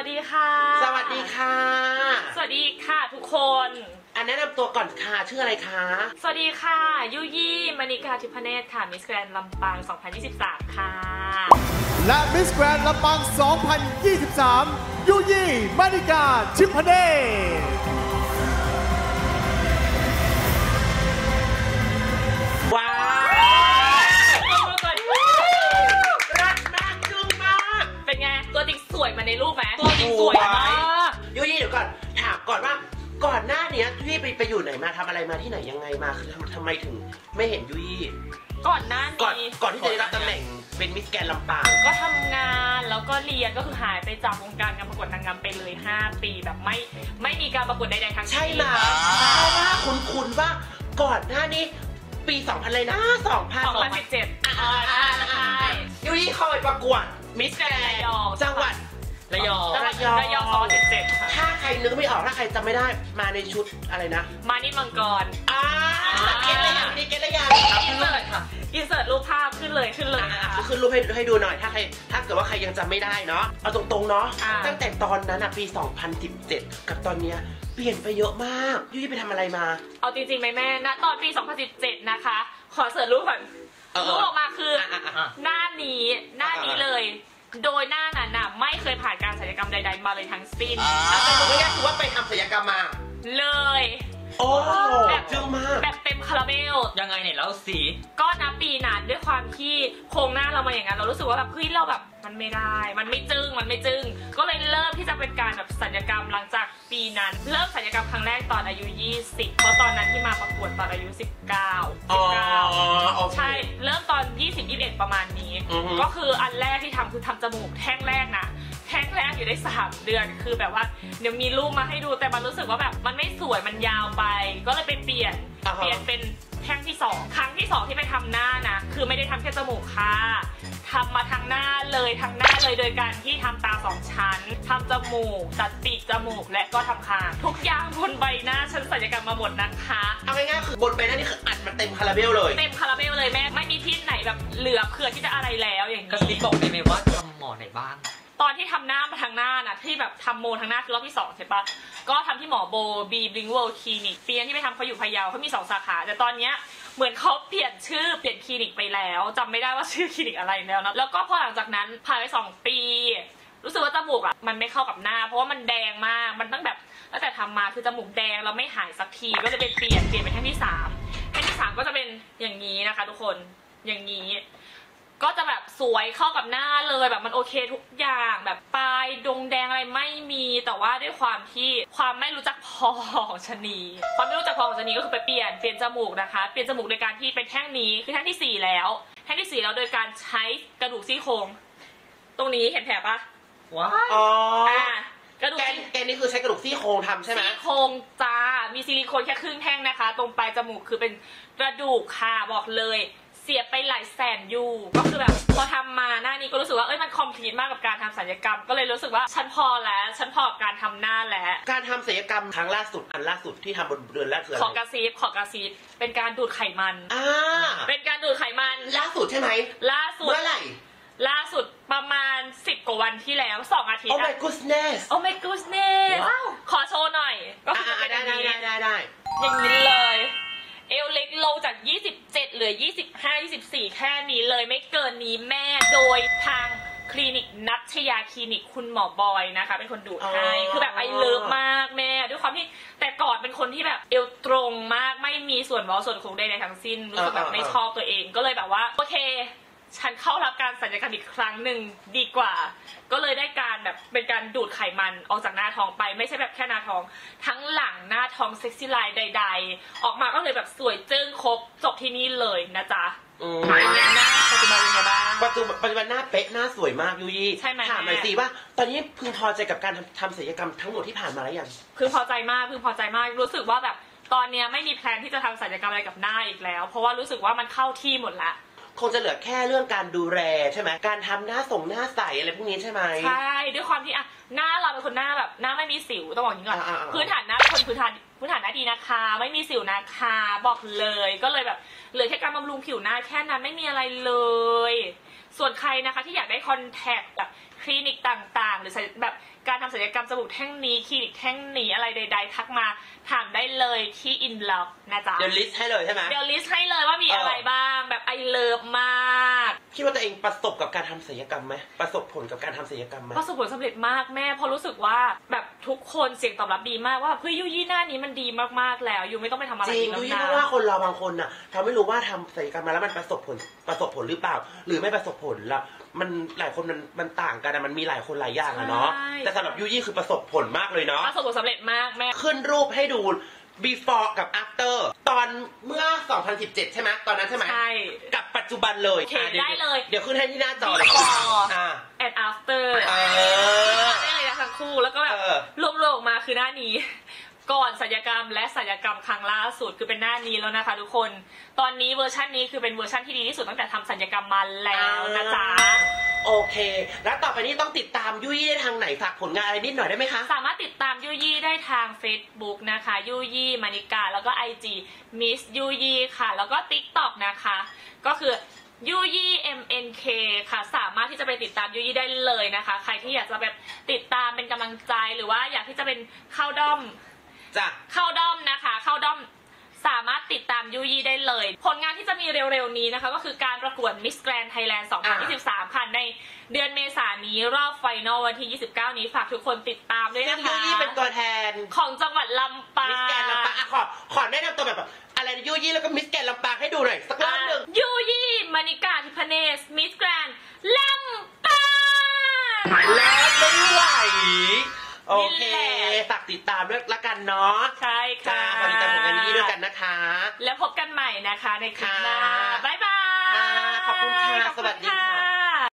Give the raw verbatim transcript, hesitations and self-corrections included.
วัสดีค่ะสวัสดีค่ะสวัสดีค่ะทุกคนอันแนะนำตัวก่อนค่ะชื่ออะไรคะสวัสดีค่ะยุยี่มณิกาทิพเนตรค่ะมิสแกรนด์ลำปางสองพันยี่สิบสามค่ะและมิสแกรนด์ลำปางสองพันยี่สิบสามยุยี่มณิกาทิพเนตรว้าวรักมากจึ้งมากเป็นไงตัวจริงสวยมาในรูปไหมตัวจริงสวยมากยุยี่เดี๋ยวก่อนถามก่อนว่าก่อนหน้านี้ยุยี่ไปไปอยู่ไหนมาทำอะไรมาที่ไหนยังไงมาคือทำไมถึงไม่เห็นยุยี่ก่อนหน้านี้ก่อนก่อนที่จะได้รับตำแหน่งเป็นมิสแกรนด์ลำปางก็ทำงานแล้วก็เรียนก็คือหายไปจากวงการการประกวดนางงามไปเลยห้าปีแบบไม่ไม่มีการประกวดใดๆทั้งสิ้นใช่ไหมเพราะว่าคุ้นๆว่าก่อนหน้านี้ปีสองพันเลยนะสองพันสิบเจ็ดอ่าใช่ยุยี่เคยประกวดมิสแกรนด์จังหวัดระยองระยองระยองสองพันสิบเจ็ดถ้าใครนึกไม่ออกถ้าใครจำไม่ได้มาในชุดอะไรนะมานิดมังกรอ่าเก็ตเลยอย่างนี้เก็ตเลยอย่างอินเสิร์ตค่ะอินเสิร์ตรูปภาพขึ้นเลยขึ้นเลยขึ้นรูปให้ให้ดูหน่อยถ้าใครถ้าเกิดว่าใครยังจำไม่ได้เนาะเอาตรงๆเนาะตั้งแต่ตอนนั้นอะปีสองพันสิบเจ็ดกับตอนเนี้ยเปลี่ยนไปเยอะมากยุ้ยไปทำอะไรมาเอาจริงๆไหมแม่ณตอนปีสองพันสิบเจ็ดนะคะขอเสิร์ชรูปก่อนรูปออกมาคือหน้านี้หน้านี้เลยโดยหน้านั้นน่ะไม่เคยผ่านการศัลยกรรมใดๆมาเลยทั้งสิ้นแต่ผมไม่อยากถือว่าไปทำศัลยกรรมมาเลยโอ้แบบเยอะมากแบบเต็มคาราเบลยังไงเนี่ยแล้วสีก็นับปีนั้นด้วยความที่โครงหน้าเรามาอย่างนั้นเรารู้สึกว่าแบบเฮ้ยเราแบบมันไม่ได้มันไม่จึ้งมันไม่จึ้งก็เลยเริ่มที่จะเป็นการแบบศัลยกรรมหลังจากปีนั้นเริ่มศัลยกรรมครั้งแรกตอนอายุยี่สิบเพราะตอนนั้นที่มาประกวดตอนอายุสิบเก้า สิบเก้าใช่เริ่มตอนยี่สิบ ยี่สิบเอ็ดประมาณนี้ก็คืออันแรกที่ทำคือทำจมูกแท่งแรกนะแท่งแรกอยู่ได้สามเดือนคือแบบว่าเดี๋ยวมีรูปมาให้ดูแต่มันรู้สึกว่าแบบมันไม่สวยมันยาวไปก็เลยไปเปลี่ยนเปลี่ยนเป็นแท่งที่สองครั้งที่สองที่ไปทำหน้านะคือไม่ได้ทำแค่จมูกค่ะทำมาทั้งหน้าเลยทั้งหน้าเลยโดยการที่ทำตาสองชั้นทำจมูกตัดปีกจมูกและก็ทำคางทุกอย่างบนใบหน้าฉันศัลยกรรมมาหมดนะคะเอาง่ายๆคือบนใบหน้านี่คืออัดมาเต็มคาราเบลเลยเต็มคาราเบลเลยแม่ไม่มีที่ไหนแบบเหลือเผื่อที่จะอะไรแล้วอย่างนี้กระซิบบอกได้ไหมว่าทำหมอไหนบ้างตอนที่ทำหน้ามาทางหน้านะที่แบบทำโมทางหน้าคือรอบที่สองใช่ปะก็ทำที่หมอโบบีบลิงเวิลด์คลินิกปีนั้นที่ไปทำเขาอยู่พะเยาเขามีสองสาขาแต่ตอนเนี้ยเหมือนเขาเปลี่ยนชื่อเปลี่ยนคลินิกไปแล้วจำไม่ได้ว่าชื่อคลินิกอะไรแล้วนะแล้วก็พอหลังจากนั้นผ่านไปสองปีรู้สึกว่าจมูกอ่ะมันไม่เข้ากับหน้าเพราะว่ามันแดงมากมันตั้งแบบตั้งแต่ทำมาคือจมูกแดงแล้วไม่หายสักทีก็จะเป็นเปลี่ยนเปลี่ยนเป็นแท่งที่สามแท่งที่สามก็จะเป็นอย่างนี้นะคะทุกคนอย่างนี้ก็จะแบบสวยเข้ากับหน้าเลยแบบมันโอเคทุกอย่างแบบปลายดงแดงอะไรไม่มีแต่ว่าด้วยความที่ความไม่รู้จักพอของชนีความไม่รู้จักพอของชนีก็คือไปเปลี่ยนเปลี่ยนจมูกนะคะเปลี่ยนจมูกโดยการที่เป็นแท่งนี้คือแท่งที่สี่แล้วแท่งที่สี่แล้วโดยการใช้กระดูกซี่โครงตรงนี้เห็นแผลปะว้าวอ๋อกระดูกแกนี่คือใช้กระดูกซี่โครงทำใช่ไหมซี่โครงจ้ามีซิลิโคนแค่ครึ่งแท่งนะคะตรงปลายจมูกคือเป็นกระดูกค่ะบอกเลยเสียไปหลายแสนยูก็คือแบบพอทำมาหน้านี้ก็รู้สึกว่าเอ้ยมันคอมพลีทมากกับการทำศัลยกรรมก็เลยรู้สึกว่าฉันพอแล้วฉันพอกับการทำหน้าแล้วการทำศัลยกรรมครั้งล่าสุดอันล่าสุดที่ทำบนเดือนแรกคืออะไรขอกระซิบขอกระซิบเป็นการดูดไขมันอ่าเป็นการดูดไขมันล่าสุดใช่ไหมล่าสุดเมื่อไหร่ล่าสุดประมาณสิบกว่าวันที่แล้วสองอาทิตย์ Oh my goodness Oh my goodness ขอโชว์หน่อยก็คือได้ได้ได้ได้ได้อย่างนี้เลยเอวเล็กลงจากยี่สิบเจ็ดเหลือยี่สิบห้า ยี่สิบสี่แค่นี้เลยไม่เกินนี้แม่โดยทางคลินิกนัชยาคลินิกคุณหมอบอยนะคะเป็นคนดูดให้คือแบบไอเลิฟมากแม่ด้วยความที่แต่ก่อนเป็นคนที่แบบเอวตรงมากไม่มีส่วนเว้าส่วนโค้งใดๆทั้งสิ้นรู้สึกแบบไม่ชอบตัวเองก็เลยแบบว่าโอเคฉันเข้ารับการศัลยกรรมอีกครั้งหนึ่งดีกว่าก็เลยได้การแบบเป็นการดูดไขมันออกจากหน้าท้องไปไม่ใช่แบบแค่หน้าท้องทั้งหลังหน้าท้องเซ็กซี่ไลน์ใดๆออกมาก็เลยแบบสวยจึ้งครบจบที่นี่เลยนะจ๊ะเป็นไงหน้าปัจจุบันเป็นไงบ้างปัจจุบันปัจจุบันหน้าเป๊ะหน้าสวยมากยุยี่ใช่ไหมถามหน่อยสิว่าตอนนี้พึงพอใจกับการทำทำศัลยกรรมทั้งหมดที่ผ่านมาแล้วยังพึงพอใจมากพึงพอใจมากรู้สึกว่าแบบตอนนี้ไม่มีแพลนที่จะทำศัลยกรรมอะไรกับหน้าอีกแล้วเพราะว่ารู้สึกว่ามันเข้าที่หมดละคงจะเหลือแค่เรื่องการดูแลใช่ไหมการทำหน้าส่งหน้าใสอะไรพวกนี้ใช่ไหมใช่ด้วยความที่อ่ะหน้าเราเป็นคนหน้าแบบหน้าไม่มีสิวต้องบอกอย่างนี้ก่อนพื้นฐานหน้าเป็นคนพื้นฐานพื้นฐานหน้าดีนะคะไม่มีสิวนะคะบอกเลยก็เลยแบบเหลือแค่การบำรุงผิวหน้าแค่นั้นไม่มีอะไรเลยส่วนใครนะคะที่อยากได้คอนแทคแบบคลินิกต่างๆหรือแบบการทำศัลยกรรมจมูกแท่งนี้คลินิกแท่งนี้อะไรใดๆทักมาถามได้เลยที่ In Love นะจ๊ะเดี๋ยวลิสต์ให้เลยใช่ไหมเดี๋ยวลิสต์ให้เลยว่ามีอะไรบ้างแบบไอเลิฟมากคิดว่าตัวเองประสบกับการทำศัลยกรรมไหมประสบผลกับการทำศัลยกรรมไหมประสบผลสำเร็จมากแม่พอรู้สึกว่าแบบทุกคนเสียงตอบรับดีมากว่าเฮ้ยยูยี่หน้านี้มันดีมากๆแล้วยูไม่ต้องไปทำอะไรจริงยูยี่เพราะว่าคนเราบางคนน่ะเขาไม่รู้ว่าทำศัลยกรรมมาแล้วมันประสบผลประสบผลหรือเปล่าหรือไม่ประสบผลละมันหลายคนมันมันต่างกันนะมันมีหลายคนหลายอย่างอะเนาะแต่สำหรับยูยี่คือประสบผลมากเลยเนาะประสบผลสำเร็จมากแม่ขึ้นรูปให้ดู before กับ after ตอนเมื่อสองพันสิบเจ็ดใช่ไหมตอนนั้นใช่ไหมใช่กับปัจจุบันเลยได้เลยเดี๋ยวขึ้นให้ที่หน้าจอเลย before and after เออได้เลยนะทั้งคู่แล้วก็แบบรวมๆออกมาคือหน้านี้ก่อนศัลยกรรมและศัลยกรรมครั้งล่าสุดคือเป็นหน้านี้แล้วนะคะทุกคนตอนนี้เวอร์ชันนี้คือเป็นเวอร์ชันที่ดีที่สุดตั้งแต่ทำศัลยกรรมมาแล้วนะจ๊ะโอเคแล้วต่อไปนี้ต้องติดตามยุยี่ได้ทางไหนฝากผลงานอะไรนิดหน่อยได้ไหมคะสามารถติดตามยุยี่ได้ทาง Facebook นะคะยุยี่มานิกาแล้วก็ ไอ จี Miss ยุยี่ค่ะแล้วก็ TikTok นะคะก็คือยูยี่ เอ็ม เอ็น เค ค่ะสามารถที่จะไปติดตามยูยี่ได้เลยนะคะใครที่อยากจะแบบติดตามเป็นกำลังใจหรือว่าอยากที่จะเป็นเข้าด้อมเข้าด้อมนะคะเข้าด้อมสามารถติดตามยูยี่ได้เลยผลงานที่จะมีเร็วๆนี้นะคะก็คือการประกวด Miss Grand Thailand สองพันยี่สิบสามค่ะในเดือนเมษายนนี้รอบไฟนอลวันที่ยี่สิบเก้านี้ฝากทุกคนติดตามด้วยนะคะยูยี่เป็นตัวแทนของจังหวัดลำปาง Miss Grand ลำปางขอขอแนะนำตัวแบบอะไรยูยี่แล้วก็ Miss Grand ลำปางให้ดูหน่อยสักรอบหนึ่งยูยี่มานิกาทิพเนศ Miss Grand ลำปางแล้วไม่ไหวโอเคฝากติดตามด้วยละกันเนาะใช่ค่ะฝากติดตามผลงานนี้ด้วยกันนะคะแล้วพบกันใหม่นะคะในคลิปหน้าบ๊ายบายขอบคุณค่ะสวัสดีค่ะ